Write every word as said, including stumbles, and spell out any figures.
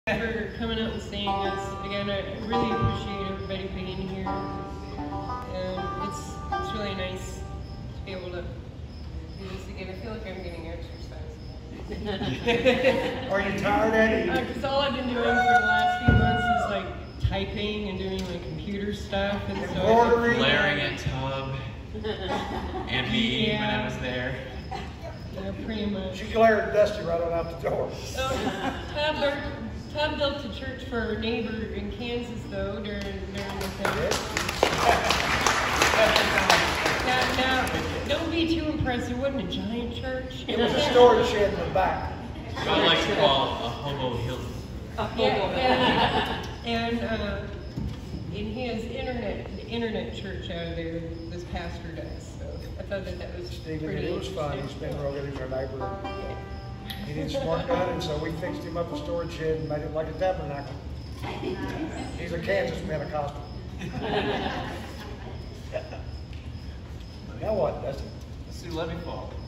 For coming out and seeing us. Again, I really appreciate everybody being here. And it's it's really nice to be able to do this again. I feel like I'm getting exercise. Are you tired, Eddie? Because uh, all I've been doing for the last few months is like typing and doing like computer stuff and so embroidery, glaring at Tub and me yeah. when I was there. Yeah, pretty much. She glared at Dusty right on out the door. Um, Tub, built, Tub built a church for our neighbor in Kansas though during during the thing. Now, now, don't be too impressed. It wasn't a giant church. It was a storage shed in the back. I like to call a hobo hill. A hobo yeah, and uh, and he has internet internet church out of there. This pastor does. So I thought that that was Stephen, pretty it was fun. He's been real good. He's our neighbor. He needs some work done, and so we fixed him up a storage shed and made it like a tabernacle. He's a Kansas Pentecostal. Now what, Dusty? Let's do Let Me Fall.